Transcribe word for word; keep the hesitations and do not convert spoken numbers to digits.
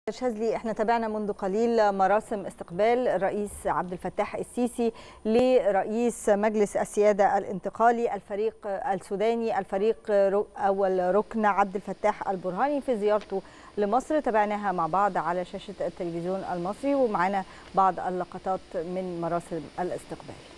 شاذلي، احنا تابعنا منذ قليل مراسم استقبال الرئيس عبد الفتاح السيسي لرئيس مجلس السيادة الانتقالي الفريق السوداني الفريق أول ركن عبد الفتاح البرهاني في زيارته لمصر. تابعناها مع بعض على شاشة التلفزيون المصري ومعنا بعض اللقطات من مراسم الاستقبال.